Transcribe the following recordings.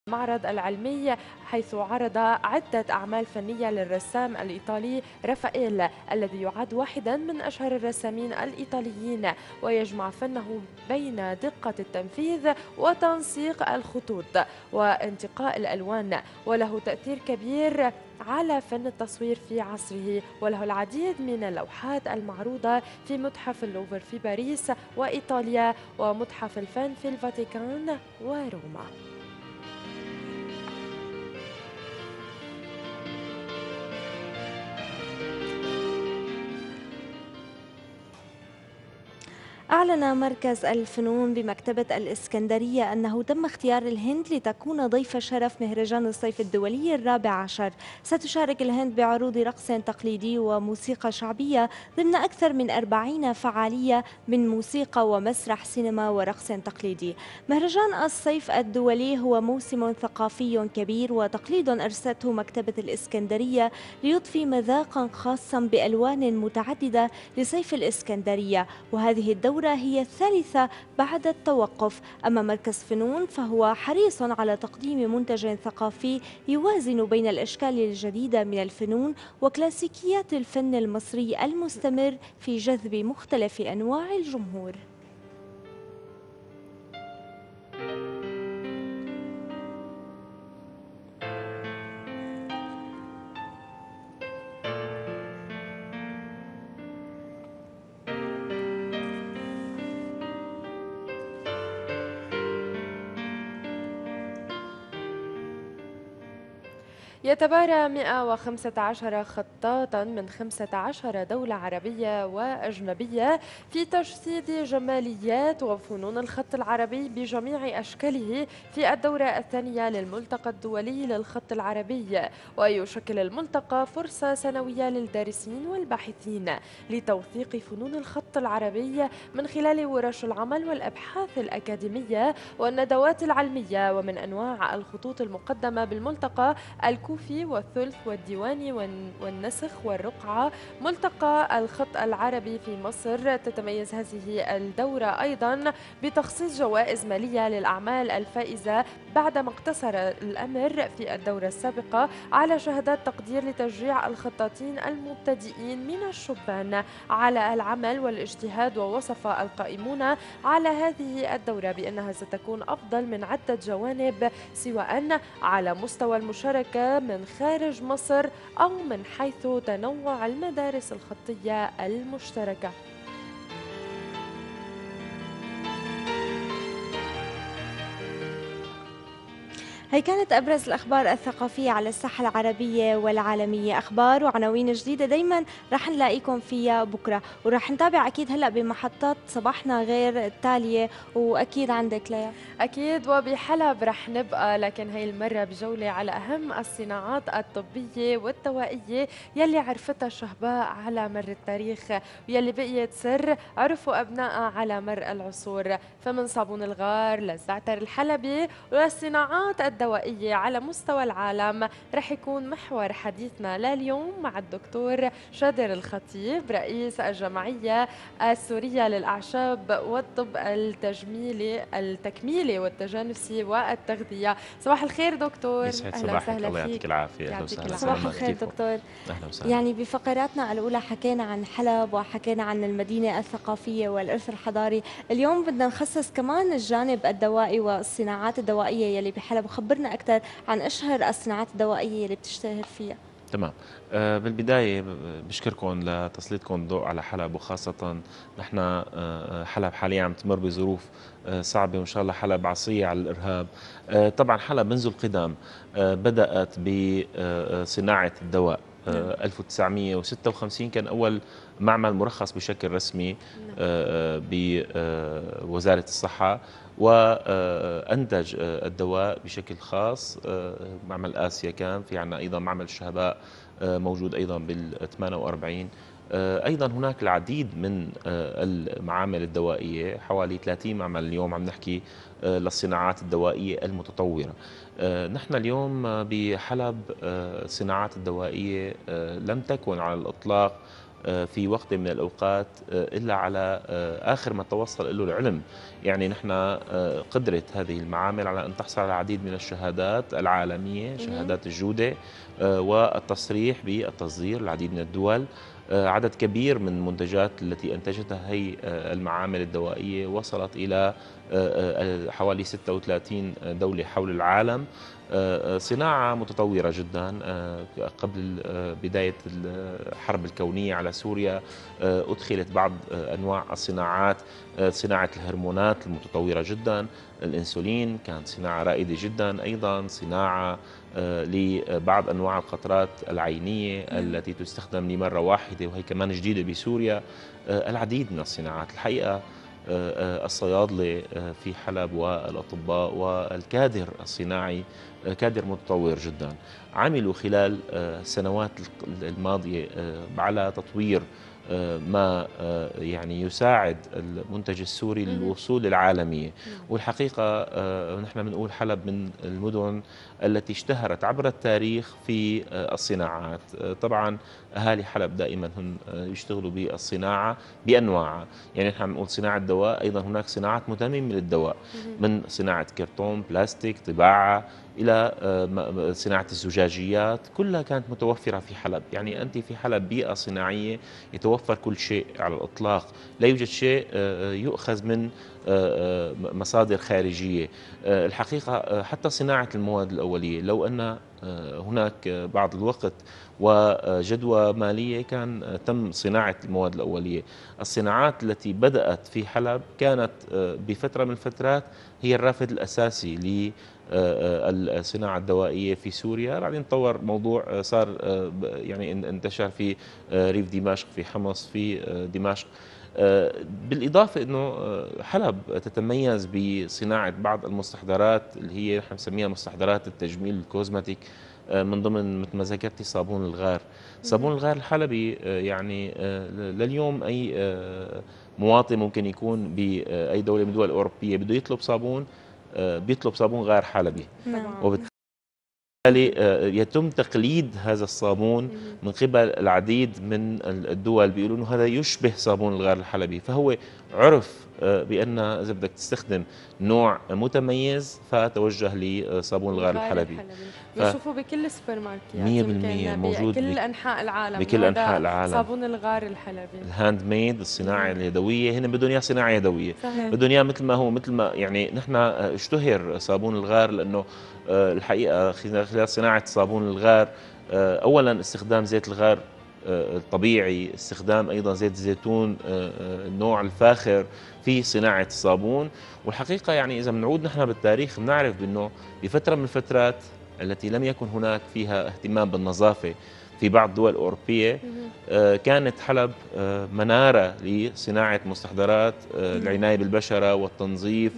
المعرض العلمي، حيث عرض عدة أعمال فنية للرسام الإيطالي رافائيل الذي يعد واحدا من أشهر الرسامين الإيطاليين، ويجمع فنه بين دقة التنفيذ وتنسيق الخطوط وانتقاء الألوان، وله تأثير كبير على فن التصوير في عصره، وله العديد من اللوحات المعروضة في متحف اللوفر في باريس وإيطاليا ومتحف الفن في الفاتيكان وروما. أعلن مركز الفنون بمكتبة الإسكندرية أنه تم اختيار الهند لتكون ضيف شرف مهرجان الصيف الدولي الرابع عشر. ستشارك الهند بعروض رقص تقليدي وموسيقى شعبية ضمن أكثر من 40 فعالية من موسيقى ومسرح سينما ورقص تقليدي. مهرجان الصيف الدولي هو موسم ثقافي كبير وتقليد أرسته مكتبة الإسكندرية ليضفي مذاقا خاصا بألوان متعددة لصيف الإسكندرية، وهذه الدورة هي الثالثة بعد التوقف. أما مركز فنون فهو حريص على تقديم منتج ثقافي يوازن بين الأشكال الجديدة من الفنون وكلاسيكيات الفن المصري المستمر في جذب مختلف أنواع الجمهور. يتبارى 115 خطاطا من 15 دولة عربية وأجنبية في تجسيد جماليات وفنون الخط العربي بجميع أشكاله في الدورة الثانية للملتقى الدولي للخط العربي، ويشكل الملتقى فرصة سنوية للدارسين والباحثين لتوثيق فنون الخط العربي من خلال ورش العمل والأبحاث الأكاديمية والندوات العلمية. ومن أنواع الخطوط المقدمة بالملتقى الكوفي والثلث والديواني والنسخ والرقعة. ملتقى الخط العربي في مصر تتميز هذه الدورة أيضا بتخصيص جوائز مالية للأعمال الفائزة بعدما اقتصر الأمر في الدورة السابقة على شهادات تقدير لتشجيع الخطاطين المبتدئين من الشبان على العمل والاجتهاد. ووصف القائمون على هذه الدورة بأنها ستكون أفضل من عدة جوانب، سواء على مستوى المشاركة من خارج مصر أو من حيث تنوع المدارس الخطية المشتركة. هي كانت أبرز الأخبار الثقافية على الساحة العربية والعالمية. أخبار وعناوين جديدة دايما رح نلاقيكم فيها بكرة، ورح نتابع أكيد هلأ بمحطات صباحنا غير التالية، وأكيد عندك ليا. أكيد، وبحلب رح نبقى، لكن هاي المرة بجولة على أهم الصناعات الطبية والدوائية يلي عرفتها الشهباء على مر التاريخ، ويلي بقيت سر عرفوا أبنائها على مر العصور. فمن صابون الغار للزعتر الحلبي والصناعات الدوائية على مستوى العالم رح يكون محور حديثنا لليوم مع الدكتور شادر الخطيب، رئيس الجمعية السورية للأعشاب والطب التكميلي والتجانسي والتغذية. صباح الخير دكتور. يسعد أهلا صباحك، وسهلا الله فيك. يعطيك العافية. أهلا يعطيك وسهلا. صباح العافية. الخير دكتور. أهلا وسهلا. يعني بفقراتنا الأولى حكينا عن حلب وحكينا عن المدينة الثقافية والإرث الحضاري، اليوم بدنا نخصص كمان الجانب الدوائي والصناعات الدوائية يلي بحلب. خبرنا أكثر عن أشهر الصناعات الدوائية يلي بتشتهر فيها. تمام. بالبداية بشكركم لتسليطكم الضوء على حلب، وخاصة نحن حلب حاليا عم تمر بظروف صعبة، وإن شاء الله حلب عصية على الإرهاب. طبعا حلب منذ القدم بدأت بصناعة الدواء. 1956 كان أول معمل مرخص بشكل رسمي بوزارة الصحة، وأنتج الدواء بشكل خاص. معمل آسيا كان في عنا، أيضا معمل الشهباء موجود أيضا بال 48. أيضا هناك العديد من المعامل الدوائية، حوالي 30 معمل اليوم عم نحكي للصناعات الدوائية المتطورة. نحن اليوم بحلب الصناعات الدوائية لم تكن على الإطلاق في وقت من الأوقات إلا على آخر ما توصل له العلم. يعني نحن قدرت هذه المعامل على أن تحصل على العديد من الشهادات العالمية، شهادات الجودة والتصريح بالتصدير للعديد من الدول. عدد كبير من المنتجات التي أنتجتها هي المعامل الدوائية وصلت إلى حوالي 36 دولة حول العالم. صناعة متطورة جدا. قبل بداية الحرب الكونية على سوريا أدخلت بعض أنواع الصناعات، صناعة الهرمونات المتطورة جدا، الإنسولين كانت صناعة رائدة جدا، أيضا صناعة لبعض أنواع القطرات العينية التي تستخدم لمرة واحدة وهي كمان جديدة بسوريا. العديد من الصناعات الحقيقة. الصيادلة في حلب والأطباء والكادر الصناعي كادر متطور جدا، عملوا خلال السنوات الماضية على تطوير ما يعني يساعد المنتج السوري للوصول للعالمية. والحقيقة نحن بنقول حلب من المدن التي اشتهرت عبر التاريخ في الصناعات. طبعا أهالي حلب دائما هم يشتغلوا بالصناعة بأنواعها. يعني نحن بنقول صناعة دواء، أيضا هناك صناعات متممة للدواء، من صناعة كرتون، بلاستيك، طباعة، إلى صناعة الزجاجيات، كلها كانت متوفرة في حلب. يعني أنت في حلب بيئة صناعية يتوفر كل شيء على الإطلاق، لا يوجد شيء يؤخذ من مصادر خارجية. الحقيقة حتى صناعة المواد الأولية، لو أن هناك بعض الوقت وجدوى مالية كان تم صناعة المواد الأولية. الصناعات التي بدأت في حلب كانت بفترة من الفترات هي الرافد الأساسي الصناعة الدوائية في سوريا. بعدين تطور موضوع صار يعني انتشر في ريف دمشق، في حمص، في دمشق. بالإضافة أنه حلب تتميز بصناعة بعض المستحضرات اللي هي نحن بنسميها مستحضرات التجميل الكوزماتيك، من ضمن مثل ما ذكرتي صابون الغار. صابون الغار الحلبي يعني لليوم أي مواطن ممكن يكون بأي دولة من الدول الأوروبية بده يطلب صابون، بيطلب صابون غار حلبي. وبالتالي يتم تقليد هذا الصابون من قبل العديد من الدول، بيقولوا انه هذا يشبه صابون الغار الحلبي. فهو عرف بان اذا بدك تستخدم نوع متميز فتوجه لصابون الغار الحلبي. بنشوفه بكل السوبر ماركت، 100% موجود بكل انحاء العالم، بكل انحاء العالم. صابون الغار الحلبي الهاند ميد، الصناعه اليدويه، هن بدهم اياه صناعه يدويه، بدهم اياه مثل ما هو، مثل ما يعني نحن اشتهر صابون الغار لانه الحقيقه خلال صناعه صابون الغار اولا استخدام زيت الغار الطبيعي، استخدام ايضا زيت الزيتون النوع الفاخر في صناعه الصابون. والحقيقه يعني اذا بنعود نحن بالتاريخ بنعرف بانه بفتره من الفترات التي لم يكن هناك فيها اهتمام بالنظافه في بعض الدول الأوروبية، كانت حلب منارة لصناعة مستحضرات العناية بالبشرة والتنظيف،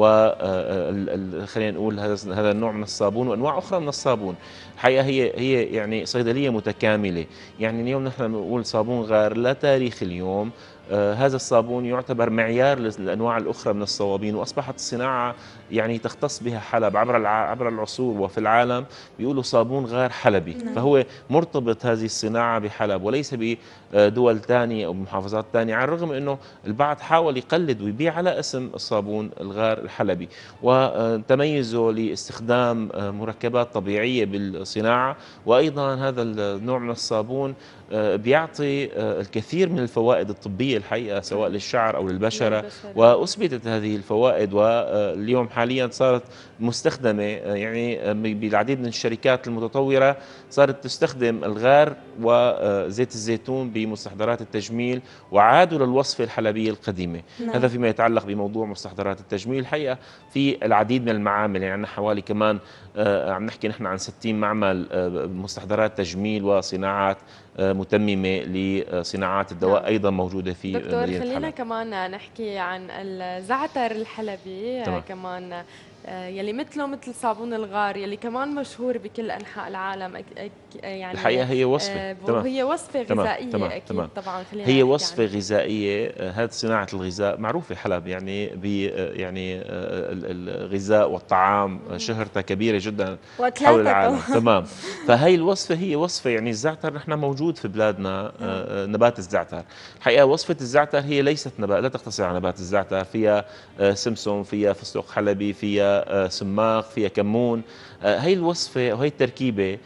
خلينا نقول هذا النوع من الصابون وأنواع أخرى من الصابون. الحقيقة هي يعني صيدلية متكاملة. يعني اليوم نحن بنقول صابون غار لا تاريخ اليوم. هذا الصابون يعتبر معيار للأنواع الأخرى من الصوابين، وأصبحت الصناعة يعني تختص بها حلب عبر العصور وفي العالم بيقولوا صابون غار حلبي. فهو مرتبط هذه الصناعة بحلب وليس بدول ثانية أو بمحافظات ثانية، على الرغم أنه البعض حاول يقلد ويبيع على اسم الصابون الغار الحلبي. وتميزه لاستخدام مركبات طبيعية بالصناعة، وأيضا هذا النوع من الصابون بيعطي الكثير من الفوائد الطبية الحقيقة سواء للشعر أو للبشرة. وأثبتت هذه الفوائد، واليوم حاليا صارت مستخدمة يعني بالعديد من الشركات المتطورة، صارت تستخدم الغار وزيت الزيتون بمستحضرات التجميل، وعادوا للوصفة الحلبية القديمة. هذا فيما يتعلق بموضوع مستحضرات التجميل. الحقيقة في العديد من المعامل، يعني حوالي كمان عم نحكي نحن عن 60 معمل مستحضرات تجميل وصناعات متممة لصناعات الدواء أيضا موجودة في مدينة حلب. دكتور خلينا كمان نحكي عن الزعتر الحلبي. تمام. كمان يلي مثله مثل صابون الغار يلي كمان مشهور بكل أنحاء العالم الحقيقة يعني هي وصفة. تمام وهي وصفة تمام غذائية تمام أكيد تمام. طبعا، خلينا هي نحكي وصفة عنها. غذائية. هذه صناعة الغذاء معروفة حلب، يعني ب يعني الغذاء والطعام شهرتها كبيرة جدا حول واكلاتها العالم. كمان. تمام. فهي الوصفة هي وصفة، يعني الزعتر نحن موجود في بلادنا، نعم. نبات الزعتر. الحقيقة وصفة الزعتر هي ليست نبات، لا تقتصر على نبات الزعتر، فيها سمسم، فيها فستق حلبي، فيها سماق، فيها كمون. هي الوصفة وهي التركيبة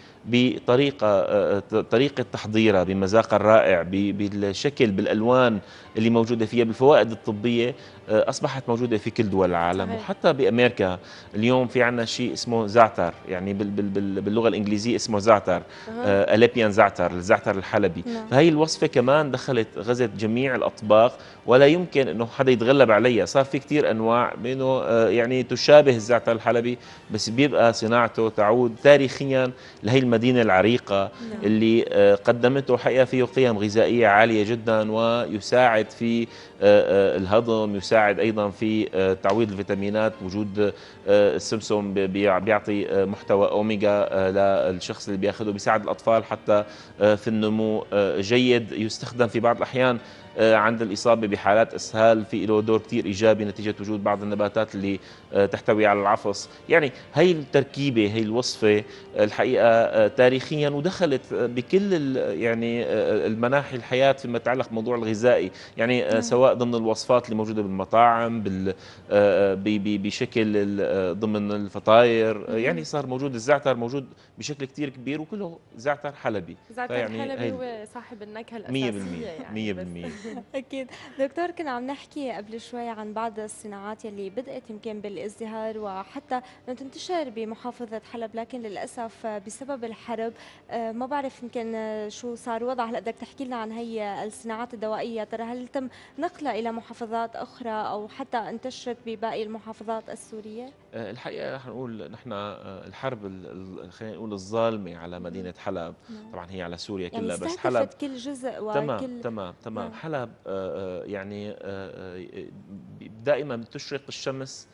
طريقة تحضيرها بمذاقها الرائع، بالشكل، بالألوان اللي موجودة فيها، بالفوائد الطبية، أصبحت موجودة في كل دول العالم صحيح. وحتى بأمريكا. اليوم في عنا شيء اسمه زعتر، يعني باللغة الإنجليزية اسمه زعتر، أها. أليبيان زعتر، الزعتر الحلبي. نعم. فهي الوصفة كمان دخلت غزت جميع الأطباق، ولا يمكن أنه حدا يتغلب عليها. صار في كتير أنواع بأنه يعني تشابه الزعتر الحلبي، بس بيبقى صناعته تعود تاريخيا لهي المدينة العريقة نعم. اللي قدمته. حقيقة فيه قيم غذائية عالية جدا، ويساعد في الهضم، يساعد أيضا في تعويض الفيتامينات. وجود السمسم بيعطي محتوى أوميجا للشخص اللي بياخده، بيساعد الأطفال حتى في النمو جيد. يستخدم في بعض الأحيان عند الإصابة بحالات إسهال، في له دور كتير إيجابي نتيجة وجود بعض النباتات اللي تحتوي على العفص. يعني هي التركيبة، هي الوصفة الحقيقة تاريخيا، ودخلت بكل يعني المناحي الحياة فيما يتعلق بموضوع الغذائي، يعني نعم. سواء ضمن الوصفات اللي موجودة بالمطاعم، بشكل ضمن الفطاير. يعني صار موجود الزعتر موجود بشكل كتير كبير، وكله زعتر حلبي. زعتر فيعني الحلبي هي هو صاحب النكهة 100% الأساسية يعني، بس 100%. أكيد. دكتور، كنا عم نحكي قبل شوي عن بعض الصناعات يلي بدأت يمكن بالازدهار وحتى أنه تنتشر بمحافظة حلب، لكن للأسف بسبب الحرب ما بعرف يمكن شو صار وضع. هلا بدك تحكي لنا عن هي الصناعات الدوائية، ترى هل تم نقلها إلى محافظات أخرى أو حتى انتشرت بباقي المحافظات السورية؟ الحقيقة رح نقول نحن الحرب خلينا نقول الظالمة على مهم. مدينة حلب، نعم. طبعا هي على سوريا يعني كلها، بس حلب. استهدفت كل جزء تمام وكل. تمام تمام. نعم. حلب يعني دائما بتشرق الشمس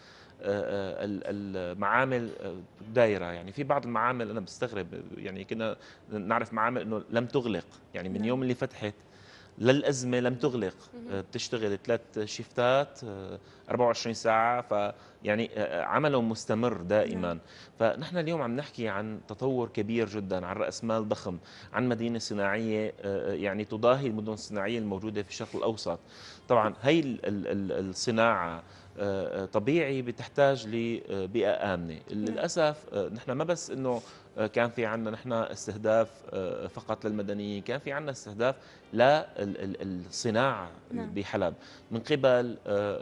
المعامل دايرة. يعني في بعض المعامل أنا بستغرب، يعني كنا نعرف معامل أنه لم تغلق، يعني من نعم. يوم اللي فتحت للأزمة لم تغلق. بتشتغل 3 شيفتات 24 ساعة، فيعني عمله مستمر نعم. دائما. فنحن اليوم عم نحكي عن تطور كبير جدا، عن رأس مال ضخم، عن مدينة صناعية يعني تضاهي المدن الصناعية الموجودة في الشرق الأوسط. طبعا هي الصناعة طبيعي بتحتاج لبيئة آمنة. نعم. للأسف نحن ما بس أنه كان في عندنا نحن استهداف فقط للمدنيين، كان في عندنا استهداف للصناعة نعم. بحلب من قبل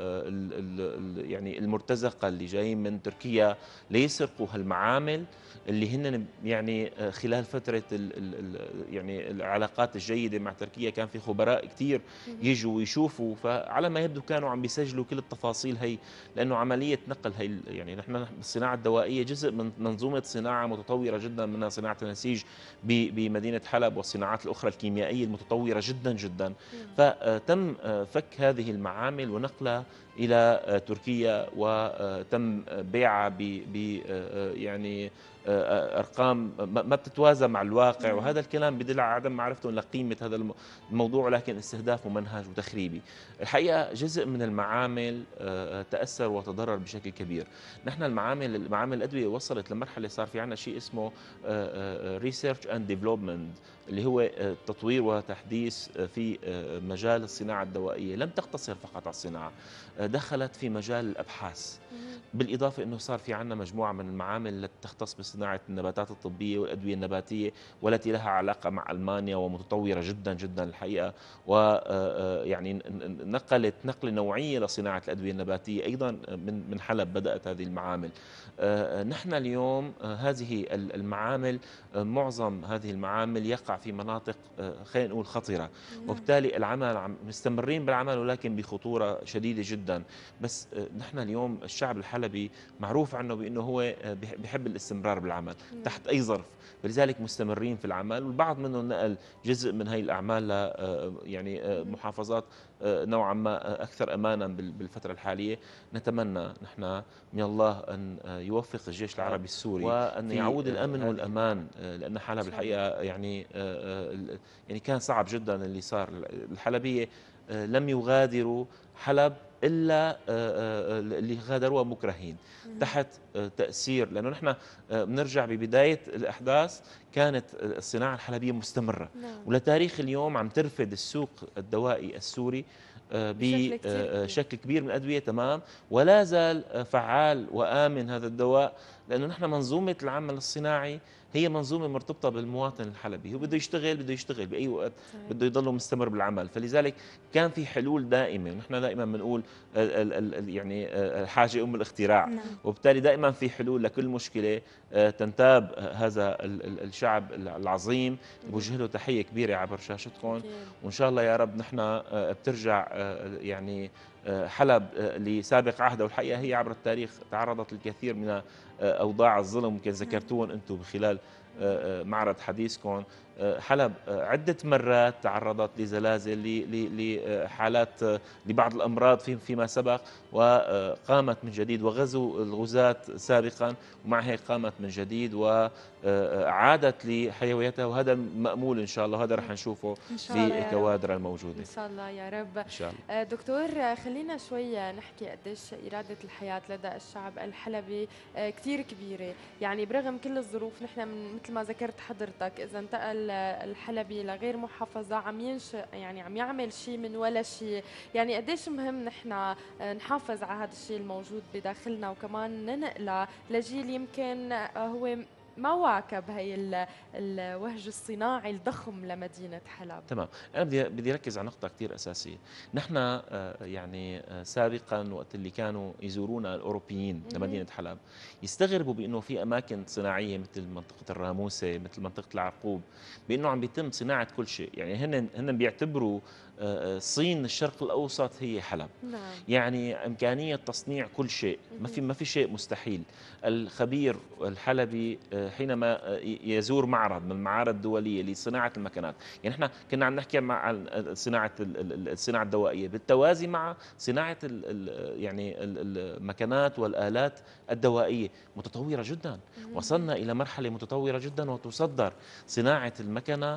يعني المرتزقة اللي جايين من تركيا ليسرقوا هالمعامل اللي هن يعني خلال فترة يعني العلاقات الجيدة مع تركيا كان في خبراء كتير يجوا ويشوفوا. فعلى ما يبدو كانوا عم بيسجلوا كل التفاصيل هي، لأنه عملية نقل هي يعني نحن الصناعة الدوائية جزء من منظومة صناعة متطورة جدا، منها صناعة النسيج بمدينة حلب والصناعات الأخرى الكيميائية المتطورة جدا جدا. فتم فك هذه المعامل ونقلها إلى تركيا، وتم بيعها يعني ارقام ما بتتوازى مع الواقع. نعم. وهذا الكلام بدل على عدم معرفتهم لقيمه هذا الموضوع، ولكن استهداف ممنهج وتخريبي. الحقيقه جزء من المعامل تاثر وتضرر بشكل كبير. نحن المعامل الادويه وصلت لمرحله صار في عندنا شيء اسمه ريسيرش اند ديفلوبمنت، اللي هو تطوير وتحديث في مجال الصناعه الدوائيه. لم تقتصر فقط على الصناعه، دخلت في مجال الابحاث. بالإضافة أنه صار في عندنا مجموعة من المعامل التي تختص بصناعة النباتات الطبية والأدوية النباتية، والتي لها علاقة مع ألمانيا ومتطورة جدا جدا الحقيقة. ويعني نقلت نقلة نوعية لصناعة الأدوية النباتية أيضا من حلب بدأت هذه المعامل. نحن اليوم هذه المعامل، معظم هذه المعامل يقع في مناطق خلينا نقول خطرة، وبالتالي العمل مستمرين بالعمل ولكن بخطورة شديدة جدا. بس نحن اليوم الشعب الحلبي معروف عنه بأنه هو بيحب الاستمرار بالعمل تحت أي ظرف، فلذلك مستمرين في العمل. والبعض منهم نقل جزء من هي الأعمال ل يعني محافظات نوعا ما أكثر أمانا بالفترة الحالية. الحلبية. نتمنى نحن من الله أن يوفق الجيش العربي السوري وأن يعود الأمن والأمان، لأن حلب الحقيقة يعني كان صعب جدا اللي صار. الحلبية لم يغادروا حلب إلا اللي غادروها مكرهين تحت تأثير، لأنه نحن بنرجع ببداية الأحداث كانت الصناعة الحلبية مستمرة، ولتاريخ اليوم عم ترفد السوق الدوائي السوري بشكل كبير من الأدوية. تمام، ولا زال فعال وآمن هذا الدواء، لأنه نحن منظومة العمل الصناعي هي منظومة مرتبطة بالمواطن الحلبي، هو بده يشتغل بأي وقت، بده يضل مستمر بالعمل. فلذلك كان في حلول دائمة، ونحن دائما بنقول يعني الحاجة أم الاختراع، وبالتالي دائما في حلول لكل مشكلة تنتاب هذا الشعب العظيم. بوجه له تحية كبيرة عبر شاشتكم، وإن شاء الله يا رب نحن بترجع يعني حلب لسابق عهده. والحقيقة هي عبر التاريخ تعرضت للكثير من أوضاع الظلم، يمكن ذكرتوهم أنتم بخلال معرض حديثكم. حلب عدة مرات تعرضت لزلازل، لحالات، لبعض الأمراض فيما سبق، وقامت من جديد، وغزو الغزاة سابقا، ومع هيك قامت من جديد وعادت لحيويتها، وهذا مأمول إن شاء الله، وهذا رح نشوفه بكوادر الموجودة إن شاء الله يا رب. إن شاء الله. دكتور، خلينا شوي نحكي قديش إرادة الحياة لدى الشعب الحلبي كتير كبيرة. يعني برغم كل الظروف، نحن مثل ما ذكرت حضرتك، إذا انتقل الحلبي لغير محافظة يعني عم يعمل شيء من ولا شيء. يعني قديش مهم نحن نحافظ على هذا الشيء الموجود بداخلنا، وكمان ننقله لجيل يمكن هو ما واكب هي الوهج الصناعي الضخم لمدينة حلب. تمام، أنا بدي أركز على نقطة كثير أساسية. نحن يعني سابقا وقت اللي كانوا يزورونا الأوروبيين لمدينة حلب يستغربوا بأنه في أماكن صناعية مثل منطقة الراموسة، مثل منطقة العرقوب، بأنه عم بيتم صناعة كل شيء. يعني هن بيعتبروا صين الشرق الأوسط هي حلب. نعم. يعني إمكانية تصنيع كل شيء، ما في شيء مستحيل. الخبير الحلبي حينما يزور معرض من المعارض الدولية لصناعة المكنات، يعني احنا كنا عم نحكي مع الصناعة الدوائية بالتوازي مع صناعة يعني المكنات والآلات الدوائية متطورة جدا. وصلنا إلى مرحلة متطورة جدا، وتصدر صناعة المكنة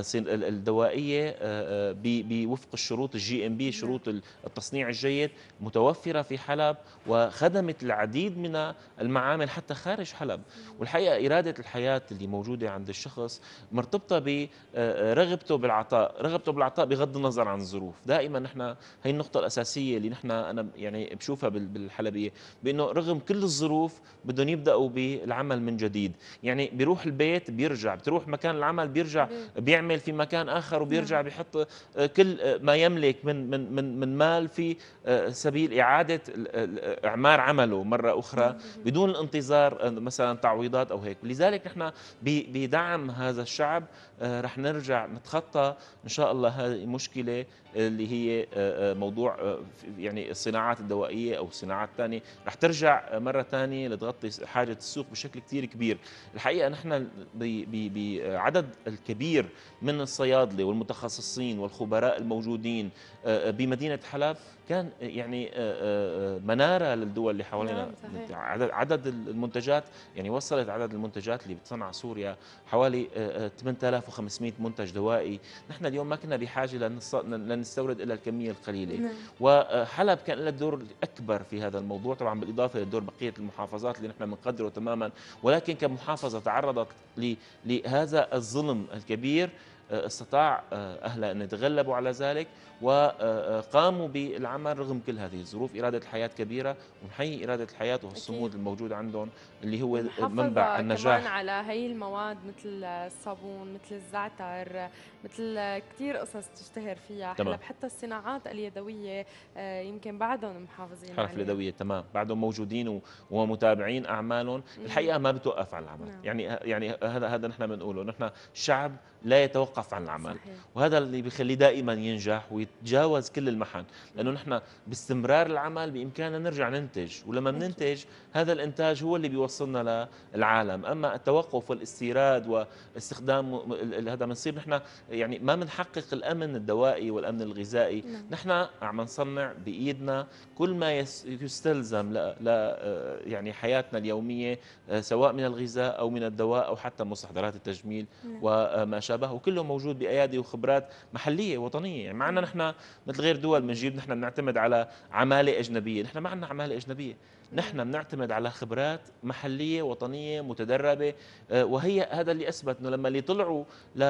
الدوائية بوفق الشروط GMP، شروط التصنيع الجيد، متوفرة في حلب، وخدمت العديد من المعامل حتى خارج حلب. والحقيقة إرادة الحياة اللي موجودة عند الشخص مرتبطة برغبته بالعطاء بغض النظر عن الظروف. دائما نحن هي النقطة الأساسية اللي أنا يعني بشوفها بالحلبية، بأنه رغم كل الظروف بدهم يبدأوا بالعمل من جديد. يعني بيروح البيت بيرجع، بتروح مكان العمل بيرجع بيعمل في مكان آخر، وبيرجع بيحط كل ما يملك من مال في سبيل إعادة إعمار عمله مرة أخرى بدون الانتظار مثلا تعويضات أو هيك. لذلك نحن بدعم هذا الشعب رح نرجع نتخطى إن شاء الله هذه المشكلة اللي هي موضوع يعني الصناعات الدوائية أو الصناعات الثانية، رح ترجع مرة ثانية لتغطي حاجة السوق بشكل كتير كبير. الحقيقة نحن بعدد الكبير من الصيادلة والمتخصصين والخبراء الموجودين بمدينة حلب كان يعني منارة للدول اللي حوالينا. عدد المنتجات، يعني وصلت عدد المنتجات اللي بتصنع سوريا حوالي 8500 منتج دوائي. نحن اليوم ما كنا بحاجة لنستورد إلا الكمية القليلة. وحلب كان لها الدور الأكبر في هذا الموضوع، طبعا بالإضافة لدور بقية المحافظات اللي نحن بنقدره تماما. ولكن كمحافظة تعرضت لهذا الظلم الكبير، استطاع أهلها أن يتغلبوا على ذلك وقاموا بالعمل رغم كل هذه الظروف. إرادة الحياة كبيرة، ونحيي إرادة الحياة والصمود الموجود عندهم اللي هو منبع النجاح. كمان على هي المواد مثل الصابون، مثل الزعتر، مثل كثير قصص تشتهر فيها حلب. حتى الصناعات اليدوية يمكن بعدهم محافظين عليها. اليدوية تمام، بعدهم موجودين ومتابعين أعمالهم. الحقيقة ما بتوقف على العمل. يعني هذا نحن بنقوله، نحن شعب لا يتوقف يتوقف عن العمل. صحيح. وهذا اللي بيخليه دائما ينجح ويتجاوز كل المحن، لانه نحن باستمرار العمل بامكاننا نرجع ننتج، ولما أكيد. بننتج هذا الانتاج هو اللي بيوصلنا للعالم. اما التوقف والاستيراد واستخدام هذا بنصير نحن يعني ما بنحقق الامن الدوائي والامن الغذائي. نعم. نحن عم نصنع بايدنا كل ما يستلزم يعني حياتنا اليوميه، سواء من الغذاء او من الدواء او حتى مستحضرات التجميل نعم. وما شابه، وكله موجود بايادي وخبرات محليه وطنيه. يعني معنا نحن مثل غير دول بنجيب، نحن بنعتمد على عماله اجنبيه، نحن ما عندنا عماله اجنبيه، نحن بنعتمد على خبرات محليه وطنيه متدربه. وهي هذا اللي اثبت انه لما اللي طلعوا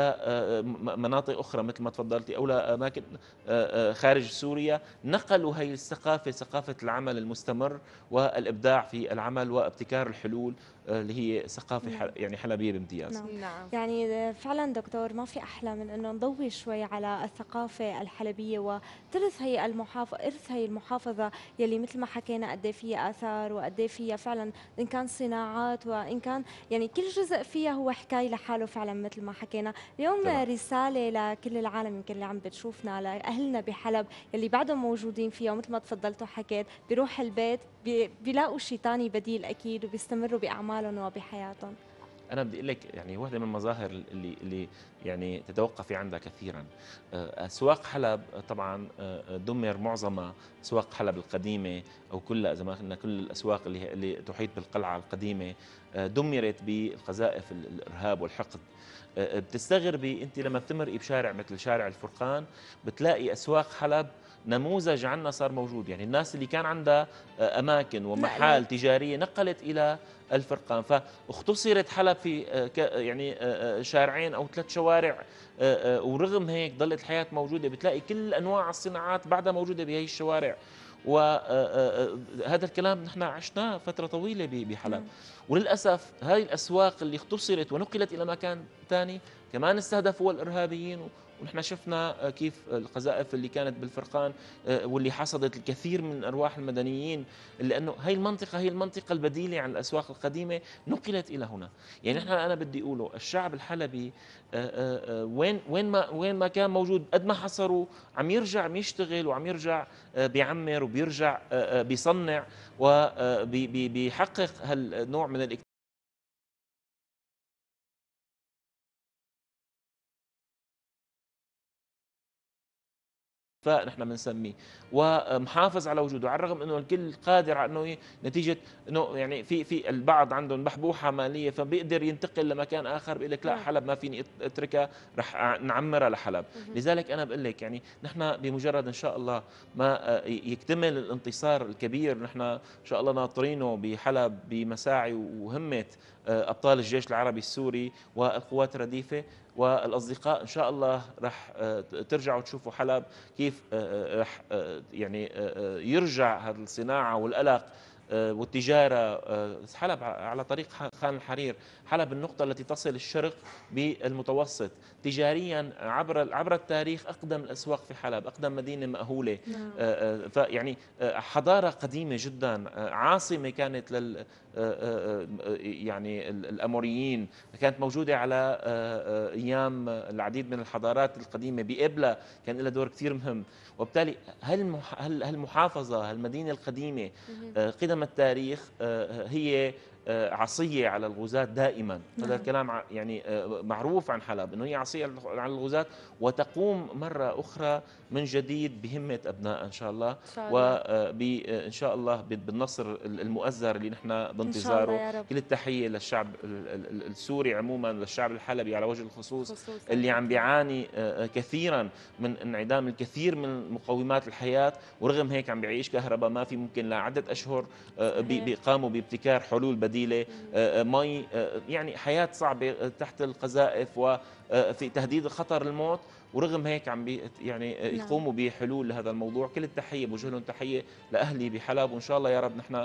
لمناطق اخرى مثل ما تفضلتي او لاماكن خارج سوريا، نقلوا هي الثقافه، ثقافه العمل المستمر والابداع في العمل وابتكار الحلول، اللي هي ثقافه يعني حلبيه بامتياز. نعم. يعني فعلا دكتور ما في احلى من انه نضوي شوي على الثقافه الحلبيه وترث هي ارث هي المحافظه يلي مثل ما حكينا قد ايه فيها اثار وقد ايه فيها فعلا ان كان صناعات وان كان يعني كل جزء فيها هو حكايه لحاله فعلا مثل ما حكينا اليوم. طبعا. رساله لكل العالم يمكن اللي عم بتشوفنا، لاهلنا بحلب يلي بعدهم موجودين فيها، ومثل ما تفضلتوا حكيت بيروح البيت بيلاقوا شيء ثاني بديل اكيد وبيستمروا باعمالهم وبحياتهم. انا بدي اقول لك يعني واحده من المظاهر اللي يعني تتوقفي عندها كثيرا، اسواق حلب طبعا دمر معظمها، اسواق حلب القديمه او كلها اذا ما قلنا كل الاسواق اللي تحيط بالقلعه القديمه دمرت بالقذائف الارهاب والحقد. بتستغربي انت لما بتمرقي بشارع مثل شارع الفرقان بتلاقي اسواق حلب نموذج عنا صار موجود. يعني الناس اللي كان عندها اماكن ومحال تجاريه نقلت الى الفرقان، فاختصرت حلب في يعني شارعين او 3 شوارع، ورغم هيك ضلت الحياه موجوده. بتلاقي كل انواع الصناعات بعدها موجوده بهي الشوارع، وهذا الكلام نحن عشناه فتره طويله بحلب. وللاسف هاي الاسواق اللي اختصرت ونقلت الى مكان ثاني كمان استهدفوا الارهابيين، ونحن شفنا كيف القذائف اللي كانت بالفرقان واللي حصدت الكثير من ارواح المدنيين، لانه هي المنطقه هي المنطقه البديله عن الاسواق القديمه نقلت الى هنا. يعني نحن انا بدي اقوله الشعب الحلبي وين ما كان موجود قد ما حصروا عم يرجع عم يشتغل وعم يرجع بيعمر وبيرجع بيصنع وبيحقق هالنوع من فنحن بنسميه ومحافظ على وجوده، على الرغم انه الكل قادر على انه نتيجه انه يعني في البعض عندهم بحبوحه ماليه فبيقدر ينتقل لمكان اخر، بيقول لك لا حلب ما فيني اتركها رح نعمرها لحلب. لذلك انا بقول لك يعني نحن بمجرد ان شاء الله ما يكتمل الانتصار الكبير، نحن ان شاء الله ناطرينه بحلب بمساعي وهمه ابطال الجيش العربي السوري والقوات الرديفه والاصدقاء، ان شاء الله رح ترجعوا تشوفوا حلب كيف رح يعني يرجع هذه الصناعه والقلق والتجاره. حلب على طريق خان الحرير، حلب النقطه التي تصل الشرق بالمتوسط تجاريا عبر التاريخ، اقدم الاسواق في حلب، اقدم مدينه مأهوله. فيعني حضاره قديمه جدا، عاصمه كانت لل يعني الاموريين، كانت موجوده على ايام العديد من الحضارات القديمه، بقبلها كان لها دور كثير مهم. وبالتالي هالمحافظه هالمدينه القديمه قدم التاريخ هي عصية على الغزاة دائما. هذا الكلام يعني معروف عن حلب انه هي عصية على الغزاة، وتقوم مرة اخرى من جديد بهمة ابناء ان شاء الله، وان شاء الله بالنصر المؤزر اللي نحن بانتظاره. كل التحية للشعب السوري عموما، للشعب الحلبي على وجه الخصوص اللي عم بيعاني كثيرا من انعدام الكثير من مقومات الحياة، ورغم هيك عم بيعيش كهرباء ما في ممكن لعدة اشهر، قاموا بابتكار حلول بديلة، مي، يعني حياة صعبة تحت القذائف وفي تهديد خطر الموت، ورغم هيك عم يعني يقوموا بحلول لهذا الموضوع. كل التحية، بوجه لهم تحية لأهلي بحلب، وإن شاء الله يا رب نحن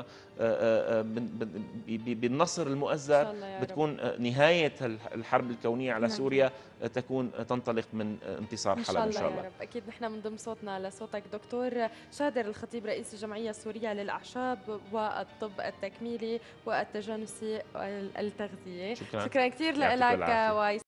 بالنصر المؤزر بتكون نهاية الحرب الكونية على سوريا، تكون تنطلق من انتصار حلب إن شاء الله يا رب. أكيد نحن بنضم صوتنا لصوتك دكتور شادر الخطيب، رئيس الجمعية السورية للأعشاب والطب التكميلي والتجانسي والتغذية. شكرا كثير لك.